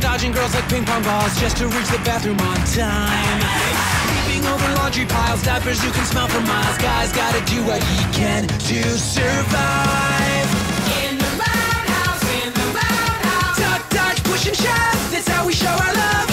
dodging girls like ping pong balls just to reach the bathroom on time. Leaping over laundry piles, diapers you can smell for miles. Guys gotta do what he can to survive. In the roundhouse, in the roundhouse. Duck, dodge, push and shove, that's how we show our love.